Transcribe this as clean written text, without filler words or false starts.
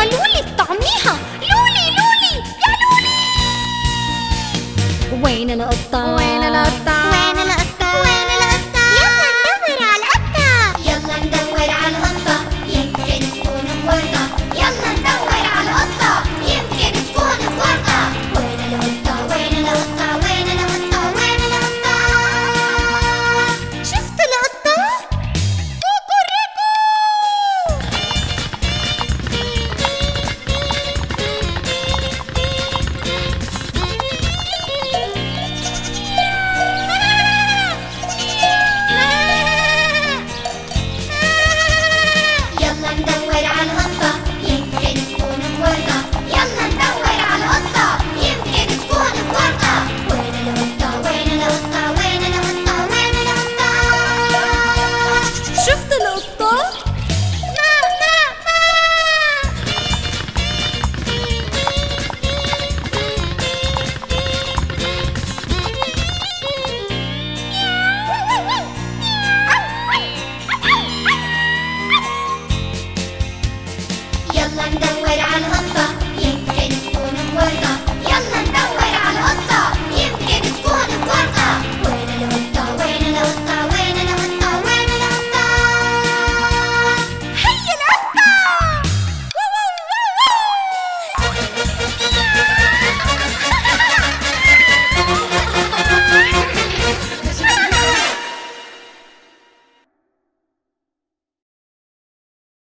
لولي بطعميها. لولي لولي يا لولي. وين القطة؟ وين القطة؟ وين القطة؟ وين القطة؟ يلا ندور على القطة. يلا ندور على القطة، يمكن تكون بورطة. يلا ندور على القطة، يمكن تكون بورطة. وين القطة؟ وين القطة؟ وين القطة؟ وين القطة؟ شفت القطة؟ كوكوريكو. يلا ندور على القطة، يمكن تكون بورطة. يلا ندور على القطة، يمكن تكون بورطة. وين القطة؟ وين القطة؟ وين القطة؟ وين القطة؟ شفت القطة؟ يلا ندور